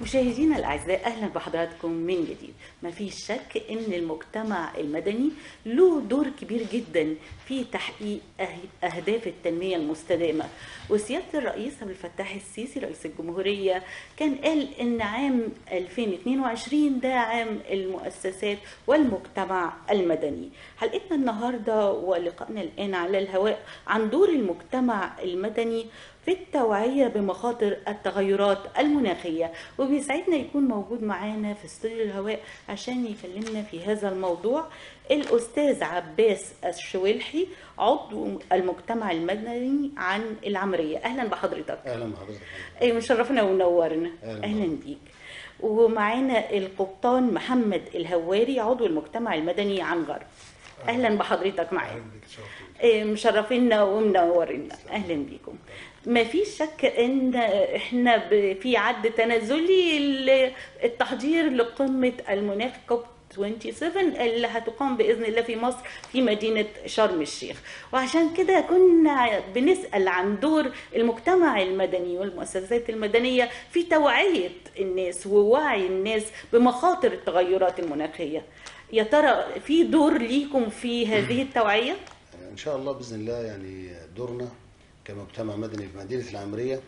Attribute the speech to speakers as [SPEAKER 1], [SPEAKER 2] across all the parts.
[SPEAKER 1] مشاهدينا الأعزاء، أهلا بحضراتكم من جديد. ما فيش شك أن المجتمع المدني له دور كبير جدا في تحقيق أهداف التنمية المستدامة. وسيادة الرئيس عبد الفتاح السيسي رئيس الجمهورية كان قال أن عام 2022 ده عام المؤسسات والمجتمع المدني. حلقتنا النهاردة ولقائنا الآن على الهواء عن دور المجتمع المدني في التوعية بمخاطر التغيرات المناخية، وبيسعدنا يكون موجود معانا في استوديو الهواء عشان يكلمنا في هذا الموضوع الأستاذ عباس الشويلحي عضو المجتمع المدني عن العمرية. أهلا بحضرتك.
[SPEAKER 2] اهلا بحضرتك.
[SPEAKER 1] مشرفنا ومنورنا. أهلا بيك. ومعانا القبطان محمد الهواري عضو المجتمع المدني عن غرب. اهلا بحضرتك معانا. مشرفينا ومنورنا. اهلا بيكم. ما فيش شك ان احنا في عد تنازلي التحضير لقمه المناخ كوب 27 اللي هتقام باذن الله في مصر في مدينه شرم الشيخ، وعشان كده كنا بنسال عن دور المجتمع المدني والمؤسسات المدنيه في توعيه الناس ووعي الناس بمخاطر التغيرات المناخيه. يا ترى في دور ليكم في هذه التوعيه؟
[SPEAKER 2] ان شاء الله باذن الله، يعني دورنا كمجتمع مدني في مدينه العمريه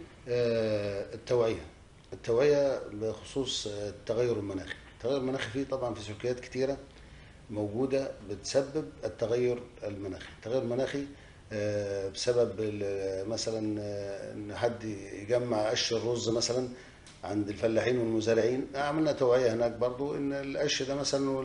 [SPEAKER 2] التوعيه بخصوص التغير المناخي. التغير المناخي فيه طبعا في سلوكيات كتيره موجوده بتسبب التغير المناخي. التغير المناخي بسبب مثلا ان حد يجمع قش الرز مثلا عند الفلاحين والمزارعين. عملنا توعيه هناك برضو ان القش ده مثلا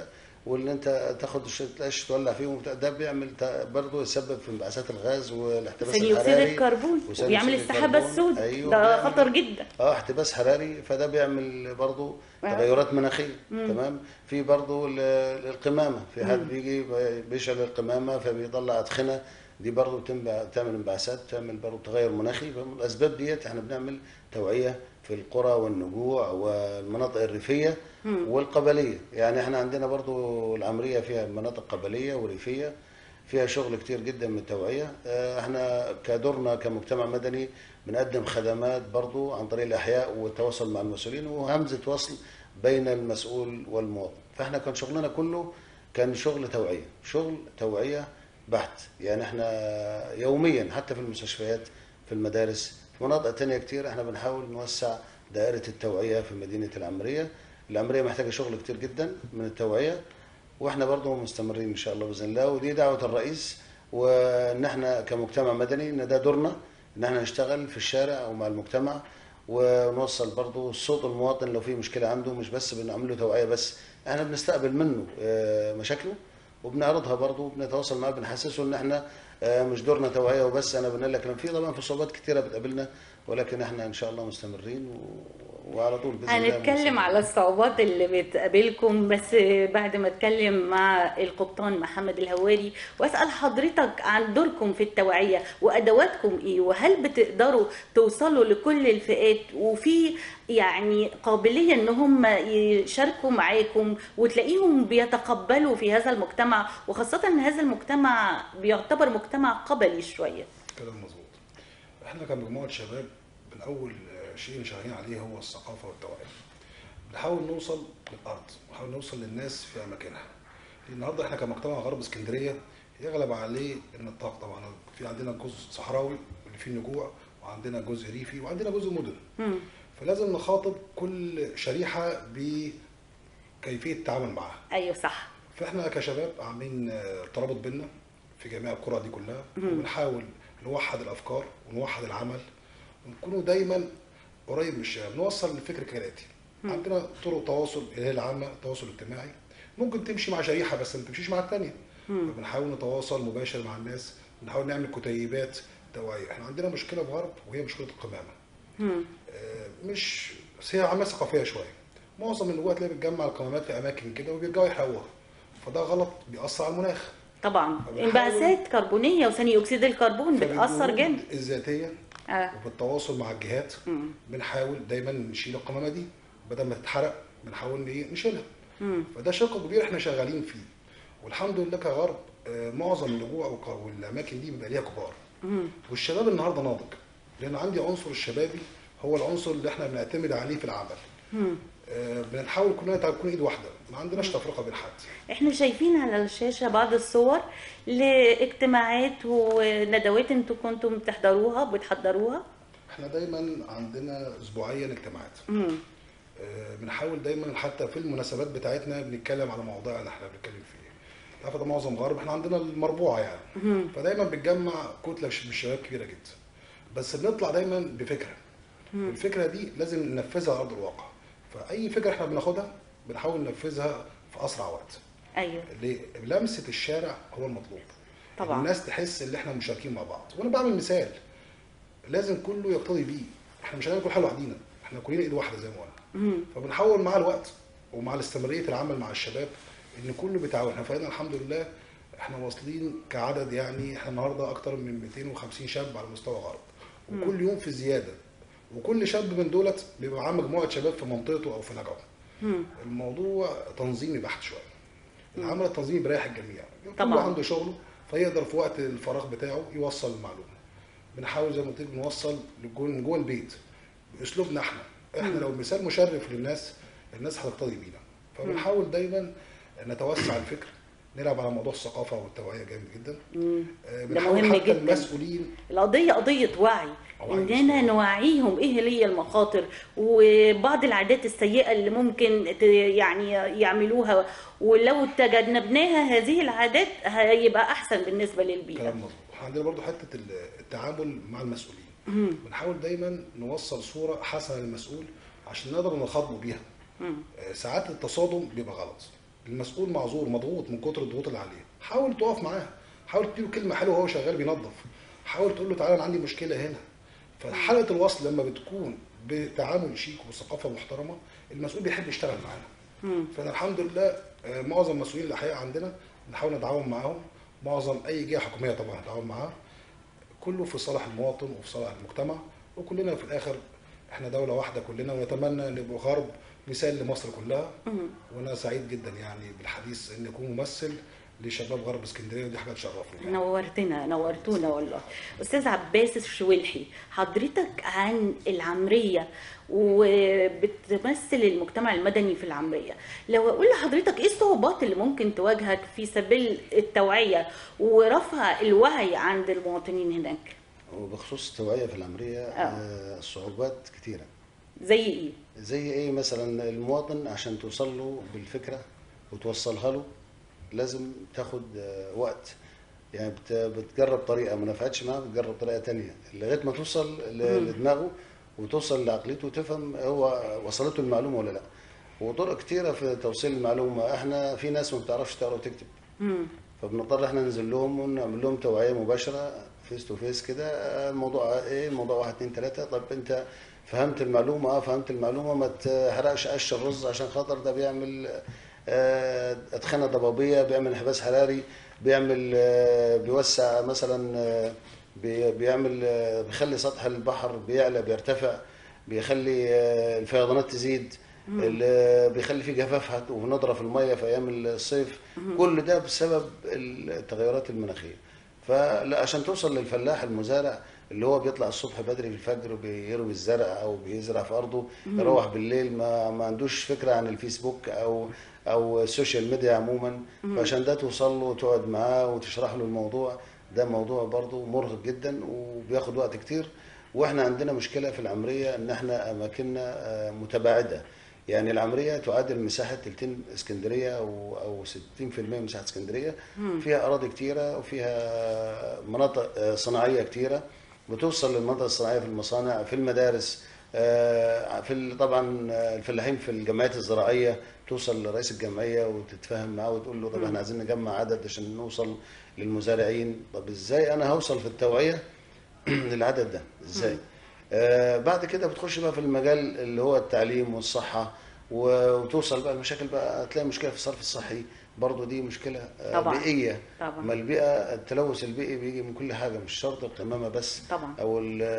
[SPEAKER 2] وان انت تاخد القش تولع فيه ده بيعمل برضو يسبب في انبعاثات الغاز والاحتباس الحراري،
[SPEAKER 1] ثاني اكسيد الكربون، وبيعمل السحابه السوداء.
[SPEAKER 2] أيوة،
[SPEAKER 1] ده خطر جدا.
[SPEAKER 2] احتباس حراري، فده بيعمل برضو تغيرات مناخيه. تمام. في برضو القمامه، في حد بيجي بيشعل القمامه فبيطلع ادخنه، دي برضو بتعمل انبعاثات، بتعمل برضو تغير مناخي. فالاسباب ديت احنا بنعمل توعيه في القرى والنجوع والمناطق الريفيه والقبليه. يعني احنا عندنا برضو العمريه فيها مناطق قبليه وريفيه فيها شغل كتير جدا من التوعيه. احنا كدورنا كمجتمع مدني بنقدم خدمات برضو عن طريق الاحياء والتواصل مع المسؤولين وهمزه وصل بين المسؤول والمواطن. فاحنا كان شغلنا كله كان شغل توعيه، شغل توعيه بحت. يعني احنا يوميا حتى في المستشفيات، في المدارس، في مناطق تانية كتير احنا بنحاول نوسع دائرة التوعية في مدينة العمرية. العمرية محتاجة شغل كتير جدا من التوعية، واحنا برضو مستمرين ان شاء الله باذن الله. ودي دعوة الرئيس، وان احنا كمجتمع مدني ان ده دورنا ان احنا نشتغل في الشارع ومع المجتمع ونوصل برضو صوت المواطن لو في مشكلة عنده. مش بس بنعمل له توعية بس، احنا بنستقبل منه مشاكله وبنعرضها برضو، بنتواصل معاه، بنحسسه ان احنا مش دورنا توعيه وبس. انا بنقول لك في طبعا في صعوبات كتيره بتقابلنا، ولكن احنا ان شاء الله مستمرين وعلى طول باذن الله.
[SPEAKER 1] هنتكلم على الصعوبات اللي بتقابلكم، بس بعد ما اتكلم مع القبطان محمد الهواري واسال حضرتك عن دوركم في التوعيه وادواتكم ايه، وهل بتقدروا توصلوا لكل الفئات وفي يعني قابليه ان هم يشاركوا معاكم وتلاقيهم بيتقبلوا في هذا المجتمع، وخاصه ان هذا المجتمع بيعتبر مجتمع قبلي شويه؟
[SPEAKER 3] كلام مظبوط. احنا كمجموعه شباب من اول شيء شغالين عليه هو الثقافه والتوعيه. بنحاول نوصل للارض، بنحاول نوصل للناس في اماكنها. النهارده احنا كمجتمع غرب اسكندريه يغلب عليه النطاق. طبعا في عندنا جزء صحراوي اللي فيه النجوع، وعندنا جزء ريفي، وعندنا جزء مدن. فلازم نخاطب كل شريحه بكيفيه التعامل معاها.
[SPEAKER 1] ايوه صح.
[SPEAKER 3] فاحنا كشباب عاملين ترابط بينا في جميع القرى دي كلها، وبنحاول نوحد الافكار ونوحد العمل ونكونوا دايما قريب من الشباب. نوصل الفكر كالاتي: عندنا طرق تواصل اللي هي العامه، التواصل الاجتماعي، ممكن تمشي مع شريحه بس ما تمشيش مع الثانيه. فبنحاول نتواصل مباشر مع الناس، بنحاول نعمل كتيبات توعيه. احنا عندنا مشكله في غرب وهي مشكله القمامه. مش هي عامه ثقافيه شويه. معظم النجوع تلاقي بتجمع القمامات في اماكن كده وبيرجعوا يحرقوها، فده غلط، بيأثر على المناخ.
[SPEAKER 1] طبعا انبعاثات كربونيه وثاني اكسيد الكربون بتاثر جامد.
[SPEAKER 3] الذاتيه وبالتواصل مع الجهات بنحاول دايما نشيل القمامه دي، بدل ما تتحرق بنحاول نشيلها. فده شق كبير احنا شغالين فيه، والحمد لله كغرب معظم النجوع والاماكن دي بيبقى ليها كبار. والشباب النهارده ناضج، لان عندي عنصر الشبابي هو العنصر اللي احنا بنعتمد عليه في العمل. بنحاول كلنا نكون ايد واحده، ما عندناش تفرقه بين حد.
[SPEAKER 1] احنا شايفين على الشاشة بعض الصور لاجتماعات وندوات انتوا كنتم بتحضروها.
[SPEAKER 3] احنا دايما عندنا اسبوعيا اجتماعات. بنحاول دايما حتى في المناسبات بتاعتنا بنتكلم على مواضيع اللي احنا بنتكلم فيها. عارفه ده معظم غرب، احنا عندنا المربوعه يعني. فدايما بتجمع كتله من الشباب كبيره جدا، بس بنطلع دايما بفكره. الفكره دي لازم ننفذها على ارض الواقع. فاي فكره احنا بناخدها بنحاول ننفذها في اسرع وقت.
[SPEAKER 1] ايوه
[SPEAKER 3] لمسه الشارع هو المطلوب.
[SPEAKER 1] طبعا.
[SPEAKER 3] الناس تحس ان احنا مشاركين مع بعض. وانا بعمل مثال لازم كله يقتدي بيه. احنا مش هنعمل كل حاجه لوحدينا، احنا كلنا ايد واحده زي ما قلنا. فبنحاول مع الوقت ومع الاستمراريه العمل مع الشباب ان كله بيتعاون. احنا فريقنا الحمد لله احنا واصلين كعدد، يعني احنا النهارده اكتر من 250 شاب على مستوى غرب، وكل يوم في زياده. وكل شاب من دولت بيبقى معاه مجموعه شباب في منطقته او في نجعه. الموضوع تنظيمي بحت شويه. العمل التنظيمي بيريح الجميع، كله عنده شغله فيقدر في وقت الفراغ بتاعه يوصل المعلومه. بنحاول زي ما قلت لك نوصل من جوه البيت باسلوبنا احنا لو مثال مشرف للناس، الناس هتقتدي بينا. فبنحاول دايما نتوسع الفكر، نلعب على موضوع الثقافه والتوعيه جامد جدا.
[SPEAKER 1] ده مهم
[SPEAKER 3] حتى
[SPEAKER 1] جدا.
[SPEAKER 3] المسؤولين،
[SPEAKER 1] القضيه قضيه وعي، اننا نوعيهم ايه هي المخاطر وبعض العادات السيئه اللي ممكن يعني يعملوها، ولو تجنبناها هذه العادات هيبقى احسن بالنسبه للبيئه.
[SPEAKER 3] كلام مظبوط. عندنا برضو حته التعامل مع المسؤولين. بنحاول دايما نوصل صوره حسنه للمسؤول عشان نقدر نخاطبه بيها. ساعات التصادم بيبقى غلط، المسؤول معذور مضغوط من كتر الضغوط اللي عليه. حاول تقف معاه، حاول تديله كلمه حلوه وهو شغال بينظف، حاول تقول له تعالى انا عندي مشكله هنا. فحلقه الوصل لما بتكون بتعامل شيك وثقافه محترمه، المسؤول بيحب يشتغل معانا. فانا الحمد لله معظم المسؤولين الاحياء عندنا بنحاول نتعاون معاهم، معظم اي جهه حكوميه طبعا نتعاون معاها، كله في صالح المواطن وفي صالح المجتمع. وكلنا في الاخر احنا دوله واحده كلنا، ونتمنى ان نبقى غرب مثال لمصر كلها. وانا سعيد جدا يعني بالحديث ان اكون ممثل لشباب غرب اسكندريه، ودي حاجه تشرفني.
[SPEAKER 1] نورتونا والله. استاذ عباس الشويلحي، حضرتك عن العمريه وبتمثل المجتمع المدني في العمريه، لو اقول لحضرتك ايه الصعوبات اللي ممكن تواجهك في سبيل التوعيه ورفع الوعي عند المواطنين هناك؟
[SPEAKER 2] وبخصوص التوعيه في العمريه الصعوبات كتيره.
[SPEAKER 1] زي ايه؟
[SPEAKER 2] زي ايه مثلا؟ المواطن عشان توصل له بالفكره وتوصلها له لازم تاخد وقت. يعني بتجرب طريقه ما نفعتش معاه، بتجرب طريقه تانية لغايه ما توصل لدماغه وتوصل لعقليته وتفهم هو وصلته المعلومه ولا لا. وطرق كتيره في توصيل المعلومه. احنا في ناس ما بتعرفش تقرا وتكتب، فبنضطر احنا ننزل لهم ونعمل لهم توعيه مباشره فيس تو فيس كده. الموضوع ايه؟ الموضوع 1 2 3. طب انت فهمت المعلومه؟ فهمت المعلومه. ما تحرقش قش الرز عشان خاطر ده بيعمل ادخنه ضبابيه، بيعمل انحباس حراري، بيعمل بيوسع مثلا، بيعمل بيخلي سطح البحر بيعلى بيرتفع، بيخلي الفيضانات تزيد، بيخلي في جفاف وندره في الميه في ايام الصيف. كل ده بسبب التغيرات المناخيه. فعشان توصل للفلاح المزارع اللي هو بيطلع الصبح بدري في الفجر بيروي الزرع او بيزرع في ارضه، يروح بالليل ما عندوش فكره عن الفيسبوك او السوشيال ميديا عموما. فعشان ده توصل له وتقعد معاه وتشرح له الموضوع ده، موضوع برضه مرهق جدا وبياخد وقت كتير. واحنا عندنا مشكله في العمريه ان احنا اماكننا متباعده. يعني العمريه تعادل مساحه تلتين اسكندريه او 60% من مساحه اسكندريه. فيها اراضي كتيره وفيها مناطق صناعيه كتيره. بتوصل للمناطق الصناعيه في المصانع، في المدارس، في طبعا الفلاحين في الجمعيات الزراعيه. توصل لرئيس الجمعيه وتتفاهم معاه وتقول له طب احنا عايزين نجمع عدد عشان نوصل للمزارعين. طب ازاي انا هوصل في التوعيه للعدد ده ازاي؟ بعد كده بتخش بقى في المجال اللي هو التعليم والصحه، وتوصل بقى المشاكل. بقى تلاقي مشكله في الصرف الصحي برضه، دي مشكله
[SPEAKER 1] طبعا.
[SPEAKER 2] بيئيه.
[SPEAKER 1] طبعا.
[SPEAKER 2] ما البيئه التلوث البيئي بيجي من كل حاجه، مش شرط القمامه بس
[SPEAKER 1] طبعا.
[SPEAKER 2] او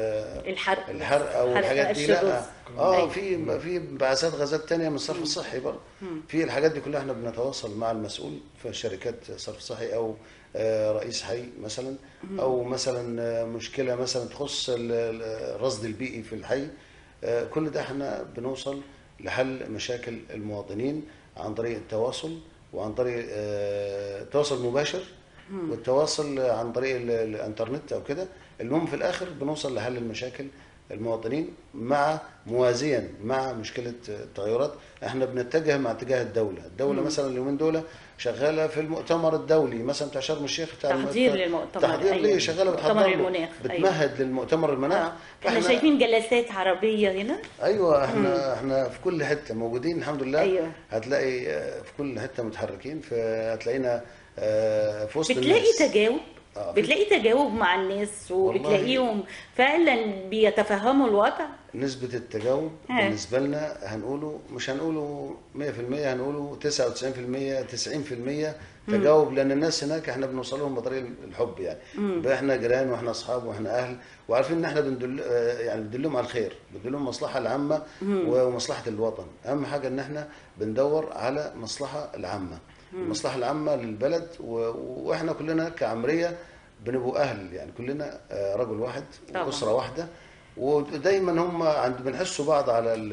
[SPEAKER 1] الحرق
[SPEAKER 2] او الحاجات دي. لا
[SPEAKER 1] أيوة.
[SPEAKER 2] في انبعاثات غازات تانية من الصرف الصحي برضه. في الحاجات دي كلها احنا بنتواصل مع المسؤول في شركات صرف صحي او رئيس حي مثلا، او مثلا مشكله مثلا تخص الرصد البيئي في الحي. كل ده احنا بنوصل لحل مشاكل المواطنين عن طريق التواصل، وعن طريق التواصل المباشر، والتواصل عن طريق الانترنت او كده. المهم في الاخر بنوصل لحل المشاكل المواطنين، مع موازيا مع مشكله التغيرات. احنا بنتجه مع اتجاه الدوله مثلا اليومين دول شغاله في المؤتمر الدولي مثلا بتاع شرم الشيخ، بتاع
[SPEAKER 1] تحضير للمؤتمر.
[SPEAKER 2] تحضير ليه، شغاله
[SPEAKER 1] مؤتمر
[SPEAKER 2] بتحضر له،
[SPEAKER 1] المناخ.
[SPEAKER 2] بتمهد للمؤتمر المناخ.
[SPEAKER 1] احنا شايفين جلسات عربيه هنا.
[SPEAKER 2] ايوه، احنا في كل حته موجودين الحمد لله.
[SPEAKER 1] أيوة.
[SPEAKER 2] هتلاقي في كل حته متحركين، هتلاقينا في وسط
[SPEAKER 1] بتلاقي
[SPEAKER 2] الناس.
[SPEAKER 1] تجاوب. بتلاقي تجاوب مع الناس، وبتلاقيهم فعلا بيتفهموا الوضع.
[SPEAKER 2] نسبة التجاوب بالنسبة لنا مش هنقوله 100%، هنقوله 99%، 90% تجاوب، لأن الناس هناك احنا بنوصل لهم بطريقة الحب يعني. احنا جيران واحنا أصحاب واحنا أهل، وعارفين إن احنا بندلهم على الخير، بندلهم المصلحة العامة ومصلحة الوطن. أهم حاجة إن احنا بندور على المصلحة العامة، المصلحة العامة للبلد، واحنا كلنا كعمرية بنبقوا أهل يعني، كلنا رجل واحد وأسرة واحدة. ودايما هم بنحسوا بعض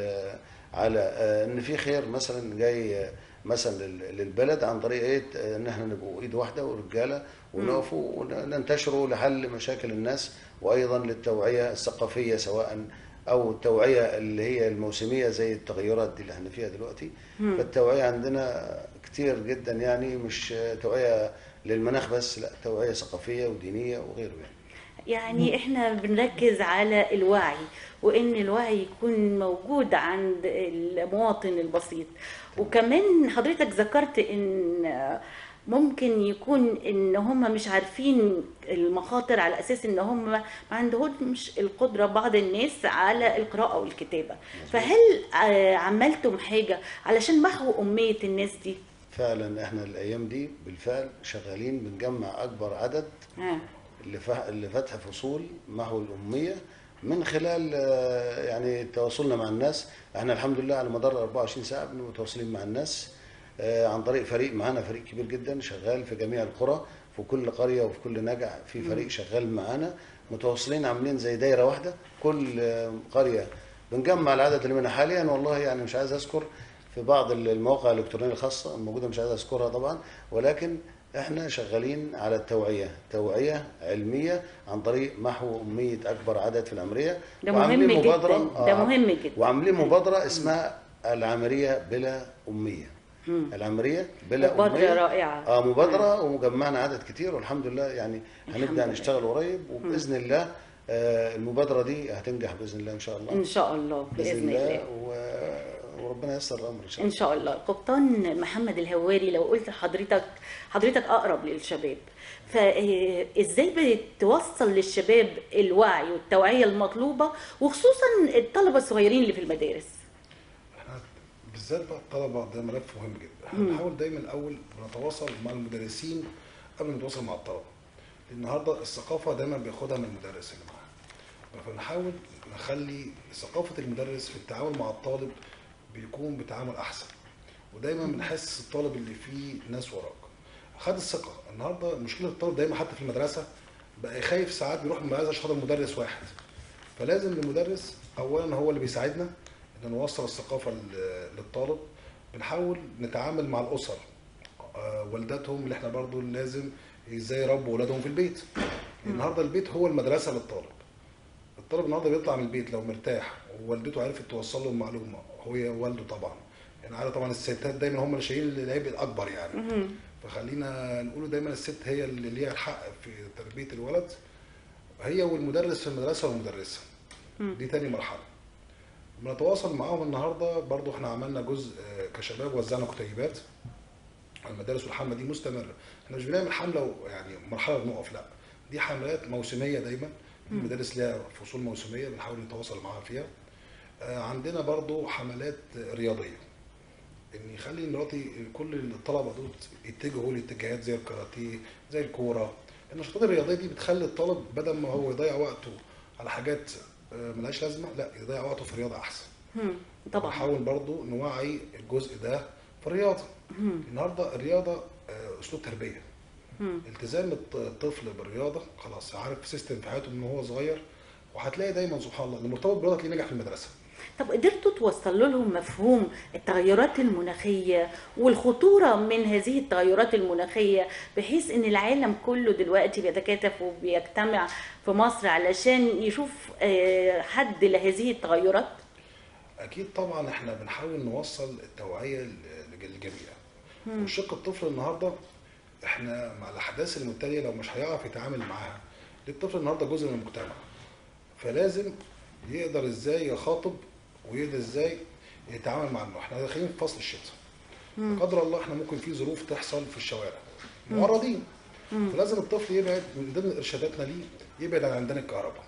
[SPEAKER 2] على ان في خير مثلا جاي مثلا للبلد عن طريق ايه، ان احنا نبقوا ايد واحده ورجاله ونقفوا وننتشروا لحل مشاكل الناس، وايضا للتوعيه الثقافيه، سواء او التوعيه اللي هي الموسميه زي التغيرات دي اللي احنا فيها دلوقتي. فالتوعيه عندنا كتير جدا يعني، مش توعيه للمناخ بس، لا، توعيه ثقافيه ودينيه وغيره
[SPEAKER 1] يعني احنا بنركز على الوعي، وان الوعي يكون موجود عند المواطن البسيط. وكمان حضرتك ذكرت ان ممكن يكون ان هم مش عارفين المخاطر، على اساس ان هم ما عندهمش القدرة بعض الناس على القراءة والكتابة. فهل عملتم حاجة علشان محو أمية الناس دي؟
[SPEAKER 2] فعلا احنا الايام دي بالفعل شغالين بنجمع اكبر عدد اللي فتح فصول محو الأمية من خلال يعني تواصلنا مع الناس. احنا الحمد لله على مدار 24 ساعة بنبقى متواصلين مع الناس عن طريق فريق، معانا فريق كبير جدا شغال في جميع القرى، في كل قرية وفي كل نجع في فريق شغال معانا، متواصلين عاملين زي دايرة واحدة. كل قرية بنجمع العدد اللي منها حاليا. والله يعني مش عايز أذكر في بعض المواقع الإلكترونية الخاصة الموجودة، مش عايز أذكرها طبعا، ولكن احنا شغالين على توعية علمية عن طريق محو أمية أكبر عدد في العمرية.
[SPEAKER 1] ده مهم جدا. ده مهم جدا.
[SPEAKER 2] وعاملين مبادرة اسمها العمرية بلا أمية. العمرية بلا
[SPEAKER 1] مبادرة
[SPEAKER 2] أمية.
[SPEAKER 1] رائعة.
[SPEAKER 2] مبادرة، ومجمعنا عدد كتير والحمد لله يعني. هنبدأ نشتغل قريب، وبإذن الله المبادرة دي هتنجح بإذن الله إن شاء الله.
[SPEAKER 1] إن شاء الله بإذن الله.
[SPEAKER 2] وربنا ييسر الامر ان شاء
[SPEAKER 1] الله. ان شاء الله. قبطان محمد الهواري، لو قلت حضرتك اقرب للشباب، فازاي بتوصل للشباب الوعي والتوعيه المطلوبه، وخصوصا الطلبه الصغيرين اللي في المدارس؟
[SPEAKER 3] احنا بالذات بقى الطلبه ده ملف مهم جدا. احنا بنحاول دايما الاول بنتواصل مع المدرسين قبل ما نتواصل مع الطلبه. النهارده الثقافه دايما بياخدها من المدرس اللي معاه، فنحاول نخلي ثقافه المدرس في التعامل مع الطالب بيكون بتعامل احسن، ودايما بنحس الطالب اللي فيه ناس وراك. خد الثقه. النهارده مشكله الطالب دايما حتى في المدرسه بقى خايف، ساعات بيروح المدرسه عشان خاطر مدرس واحد. فلازم المدرس اولا هو اللي بيساعدنا ان نوصل الثقافه للطالب. بنحاول نتعامل مع الاسر، والداتهم اللي احنا برضو لازم ازاي يربوا اولادهم في البيت. النهارده البيت هو المدرسه للطالب. الطالب النهارده بيطلع من البيت لو مرتاح ووالدته عرفت توصل له المعلومه، هو والده طبعا يعني عارف طبعا الستات دايما هم اللي شايلين العبء الاكبر يعني. فخلينا نقول دايما الست هي اللي ليها الحق في تربيه الولد، هي والمدرس في المدرسه والمدرسه. دي تاني مرحله. بنتواصل معاهم. النهارده برضو احنا عملنا جزء كشباب، وزعنا كتيبات على المدارس، والحمله دي مستمره. احنا مش بنعمل حمله يعني مرحله بنقف، لا، دي حملات موسميه دايما. المدارس ليها فصول موسميه بنحاول نتواصل معاها فيها. عندنا برضو حملات رياضيه، ان يخلي دلوقتي كل الطلبه دول يتجهوا لاتجاهات زي الكاراتيه زي الكوره. النشاطات الرياضيه دي بتخلي الطالب بدل ما هو يضيع وقته على حاجات ملهاش لازمه، لا، يضيع وقته في رياضه احسن.
[SPEAKER 1] طبعا.
[SPEAKER 3] نحاول برضو نوعي الجزء ده في الرياضه. النهارده الرياضه اسلوب تربيه. التزام الطفل بالرياضه خلاص عارف سيستم في حياته من وهو صغير، وهتلاقي دايما سبحان الله اللي مرتبط بالرياضه تلاقيه نجح في المدرسه.
[SPEAKER 1] طب قدرتوا توصلوا لهم مفهوم التغيرات المناخية والخطورة من هذه التغيرات المناخية، بحيث ان العالم كله دلوقتي بيتكاتف وبيجتمع في مصر علشان يشوف حد لهذه التغيرات؟
[SPEAKER 3] اكيد طبعا احنا بنحاول نوصل التوعيه للجميع. وشق الطفل النهارده احنا مع الاحداث المتاليه لو مش هيعرف يتعامل معاها، الطفل النهارده جزء من المجتمع، فلازم يقدر ازاي يخاطب ويقدر ازاي يتعامل مع انه احنا داخلين في فصل الشتاء. لا قدر الله احنا ممكن في ظروف تحصل في الشوارع معرضين، فلازم الطفل يبعد من ضمن ارشاداتنا ليه يبعد عن عندنا الكهرباء.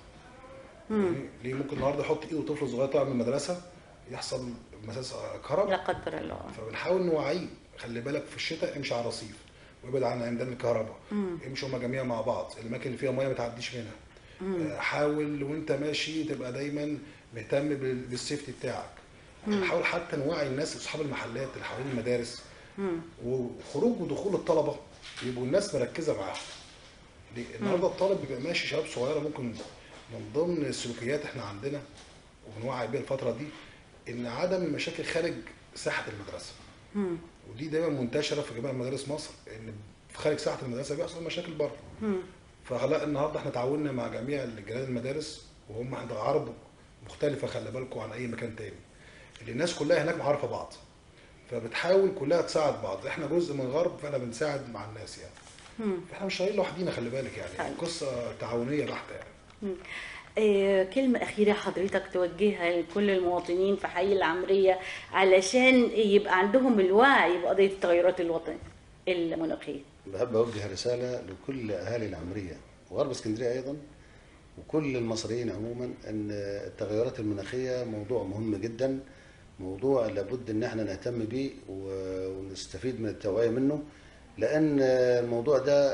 [SPEAKER 3] ليه ممكن النهارده يحط ايده طفل صغير طالع من المدرسه يحصل مساس كهرباء
[SPEAKER 1] لا قدر الله.
[SPEAKER 3] فبنحاول نوعيه، خلي بالك في الشتاء امشي على الرصيف وابعد عن عمدان الكهرباء، امشوا هما جميعا مع بعض، الاماكن اللي فيها ميه ما تعديش منها. حاول وانت ماشي تبقى دايما مهتم بالسيفتي بتاعك. نحاول حتى نوعي الناس اصحاب المحلات اللي حوالين المدارس، وخروج ودخول الطلبه يبقوا الناس مركزه معاهم. النهارده الطالب بيبقى ماشي، شباب صغيره ممكن من ضمن السلوكيات احنا عندنا وبنوعي بيها الفتره دي ان عدم المشاكل خارج ساحه المدرسه. ودي دايما منتشره في جميع مدارس مصر، ان في خارج ساحه المدرسه بيحصل مشاكل بره. فلا النهارده احنا تعاوننا مع جميع جيران المدارس، وهم عند عرب مختلفه خلي بالكم عن اي مكان تاني، اللي الناس كلها هناك عارفه بعض، فبتحاول كلها تساعد بعض. احنا جزء من الغرب فاحنا بنساعد مع الناس يعني. احنا مش شغالين لوحدينا خلي بالك يعني، قصه تعاونيه بحته يعني.
[SPEAKER 1] كلمة أخيرة حضرتك توجهها لكل المواطنين في حي العمرية علشان يبقى عندهم الوعي بقضية التغيرات المناخية.
[SPEAKER 2] بحب أوجه رسالة لكل أهالي العمرية وغرب اسكندرية أيضا وكل المصريين عموما أن التغيرات المناخية موضوع مهم جدا، موضوع لابد أن احنا نهتم به ونستفيد من التوعية منه، لأن الموضوع ده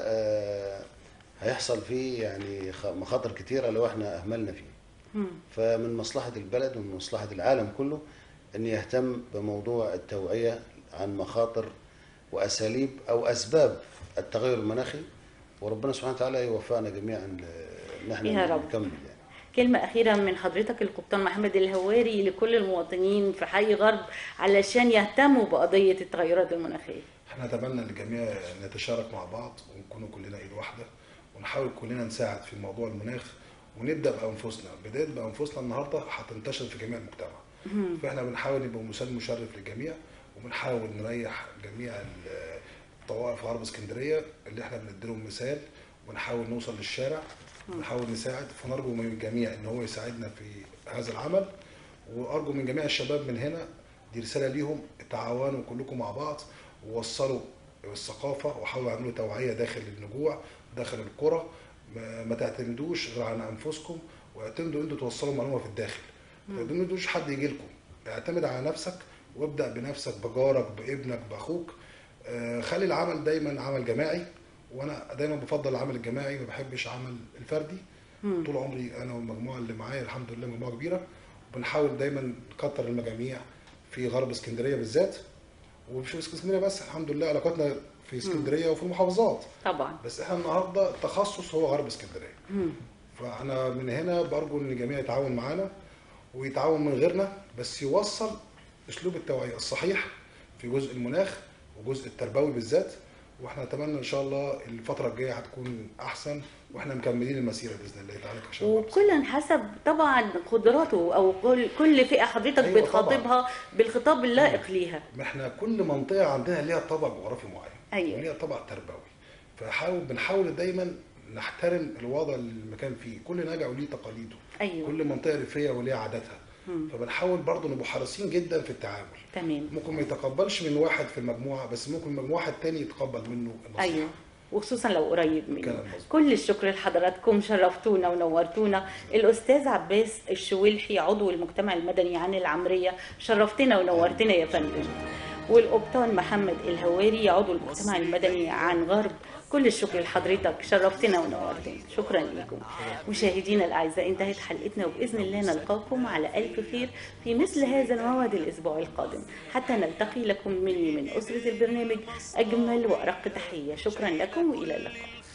[SPEAKER 2] هيحصل فيه يعني مخاطر كتيرة لو احنا أهملنا فيه. فمن مصلحة البلد ومن مصلحة العالم كله أن يهتم بموضوع التوعية عن مخاطر وأساليب أو أسباب التغير المناخي، وربنا سبحانه وتعالى يوفقنا جميعا ان احنا نكمل يعني.
[SPEAKER 1] كلمة أخيرة من حضرتك القبطان محمد الهواري لكل المواطنين في حي غرب علشان يهتموا بقضية التغيرات المناخية.
[SPEAKER 3] احنا نتمنى للجميع نتشارك مع بعض ونكون كلنا ايد واحدة، ونحاول كلنا نساعد في موضوع المناخ، ونبدأ بأنفسنا. بداية بأنفسنا النهاردة هتنتشر في جميع المجتمع. فاحنا بنحاول نبقى مثال مشرف للجميع، وبنحاول نريح جميع الطوائف غرب اسكندريه اللي احنا بنديلهم مثال، ونحاول نوصل للشارع ونحاول نساعد. فنرجو من الجميع ان هو يساعدنا في هذا العمل، وارجو من جميع الشباب من هنا دي رساله ليهم، تعاونوا كلكم مع بعض ووصلوا الثقافه وحاولوا يعملوا توعيه داخل النجوع داخل القرى. ما تعتمدوش غير على انفسكم، واعتمدوا انتوا توصلوا معلومه في الداخل. ما تعتمدوش حد يجي لكم، اعتمد على نفسك وابدا بنفسك، بجارك، بابنك، باخوك. خلي العمل دايما عمل جماعي، وانا دايما بفضل العمل الجماعي، ما بحبش عمل الفردي. طول عمري انا والمجموعه اللي معايا الحمد لله مجموعه كبيره، وبنحاول دايما نكتر المجاميع في غرب اسكندريه بالذات، ومش في اسكندريه بس، الحمد لله علاقاتنا في اسكندريه وفي المحافظات
[SPEAKER 1] طبعا،
[SPEAKER 3] بس احنا النهارده التخصص هو غرب اسكندريه. فانا من هنا برجو ان الجميع يتعاون معانا ويتعاون من غيرنا، بس يوصل اسلوب التوعيه الصحيح في جزء المناخ وجزء التربوي بالذات. واحنا نتمنى ان شاء الله الفتره الجايه هتكون احسن، واحنا مكملين المسيره باذن الله تعالى ان شاء الله.
[SPEAKER 1] وكل حسب طبعا قدراته، او كل فئه حضرتك أيوة بتخاطبها طبعا بالخطاب اللائق ليها.
[SPEAKER 3] ما احنا كل منطقه عندها ليها طابع جغرافي معين،
[SPEAKER 1] ايوه،
[SPEAKER 3] وليها طابع تربوي. بنحاول دايما نحترم الوضع اللي المكان فيه، كل نجع وليه تقاليده.
[SPEAKER 1] أيوة.
[SPEAKER 3] كل منطقه ريفيه وليها عاداتها. فبنحاول برضه نبقى حريصين جدا في التعامل.
[SPEAKER 1] تمام.
[SPEAKER 3] ممكن ما يتقبلش من واحد في المجموعه، بس ممكن المجموعه الثاني يتقبل منه النصيحه.
[SPEAKER 1] ايوه، وخصوصا لو قريب منه. كل الشكر لحضراتكم، شرفتونا ونورتونا. الاستاذ عباس الشويلحي عضو المجتمع المدني عن العمريه، شرفتنا ونورتنا يا فندم. والقبطان محمد الهواري عضو المجتمع المدني عن غرب، كل الشكر لحضرتك، شرفتنا ونورتنا. شكرا لكم مشاهدينا الاعزاء. انتهت حلقتنا، وباذن الله نلقاكم على الف خير في مثل هذا الموعد الاسبوع القادم. حتى نلتقي، لكم مني من اسره البرنامج اجمل وارق تحيه. شكرا لكم والى اللقاء.